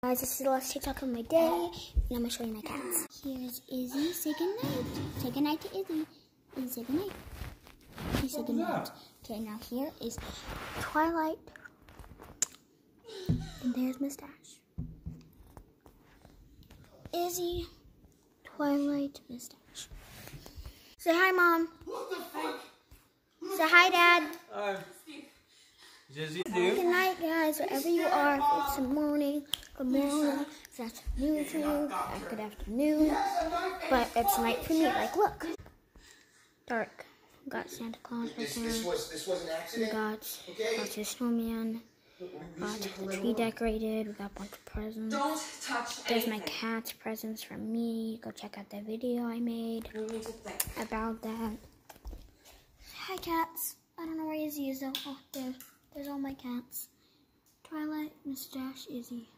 Guys, this is the last TikTok of my day, and I'm gonna show you my cats. Here's Izzy. Say goodnight. Say goodnight to Izzy. Izzy, say goodnight. Izzy, say goodnight. Okay, now here is Twilight. And there's Mustache. Izzy, Twilight, Mustache. Say hi, Mom. What the fuck? Say hi, Dad. Jizzy, Good night, guys, wherever you are. If it's the morning, good morning. If it's afternoon for you, good afternoon. But it's night for me. Like, look. Dark. We got Santa Claus right there. This was an accident. We got your snowman. Got the tree decorated. We got a bunch of presents. Don't touch There's anything. my cat's presents from me. Go check out that video I made about that. Hi, cats. I don't know where Izzy is though. Oh, there's all my cats. Twilight, Mustache, Izzy.